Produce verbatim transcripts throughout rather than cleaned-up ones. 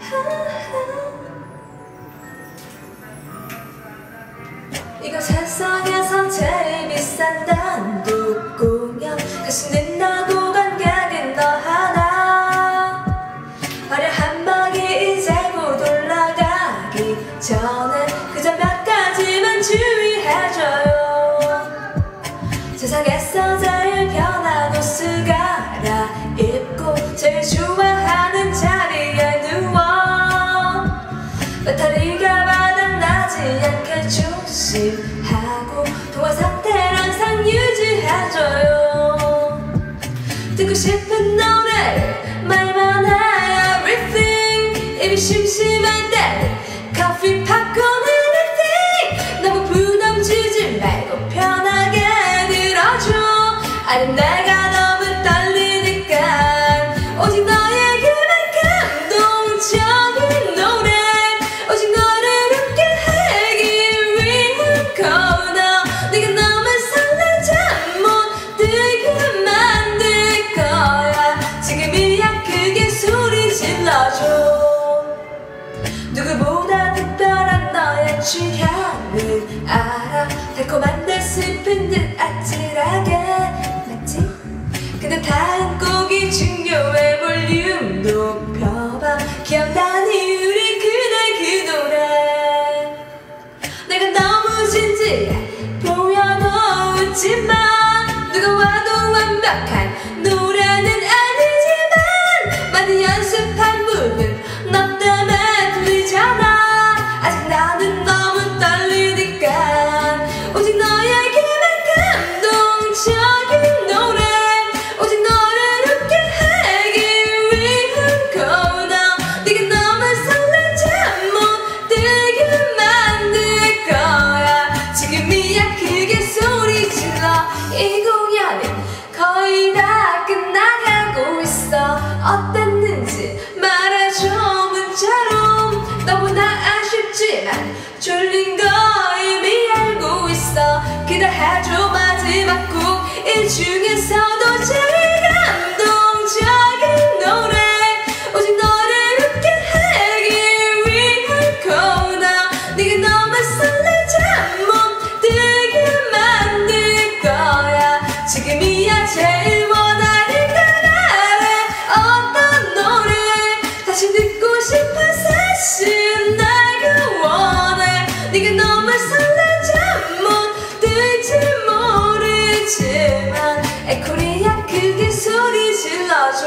이거 세상에서 제일 비싼 단독 공연 가수는 나고 관객은 너 하나 화려한 막이 이제 곧 올라가기 전에 그저 몇 가지만 주의해줘요. 세상에서 제일 편한 옷을 갈아입고 제일 좋아하는 자리에 누워 배터리가 바닥나지 않게 조심하고 통화 상태를 항상 유지해줘요. 듣고 싶은 노래를 말만 해 everything. 입이 심심할 때 커피 팝콘 anything. 너무 부담 주지 말고 편하게 들어줘. 아니 내가 너무 떨리니까 오직 너에게만 감동적인 노래 오직 너를 웃게 하기 위한 코너. 네가 너무 설레지 못 들게 만들 거야. 지금이야 크게 소리 질러줘. 누구보다 특별한 너의 취향을 알아. 달콤한 듯 슬픈 듯 아찔하게 맞지? 근데 다음 곡이 중요해. 볼륨 높여봐. 기억나니 우리 그날 그 노래. 내가 너무 진지해 보여도 웃지마. 누가 와도 완벽한 노래는 아니지만 많이 연습한 부분 너 때문에 들리잖아. 아직 나는 너무 떨리니까 오직 너에게만 감동적인 노래 오직 너를 웃게 하기 위한 코너. 네가 너무 설레지 못 들게 만들 거야. 지금이야 크게 소리 질러. 이 공연은 거의 다 끝나가고 있어. 어땠는지 말해줘 문자로. 너무나 아쉽지만 졸린 거 이미 알고 있어. 기대해줘 마지막 곡 이 중에서도 제일 감동적인 노래 오직 너를 웃게 하기 위한 코너. 네가 너무 설레지 못 들게 만들 거야. 지금이야 제일 원하는 걸 알아. 어떤 노래 다시 듣고 싶어. 사실 내가 원해. 네가 너무 설레지 못 들지 모르지만 에코리야 크게 소리 질러줘.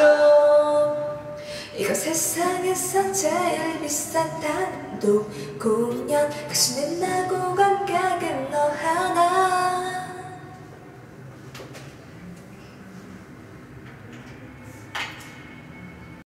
이거 세상에서 제일 비싼 단독 공연 가수는 나고 관